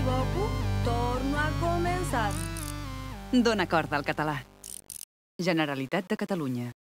m'equivoco, torno a començar. Dóna corda al català. Generalitat de Catalunya.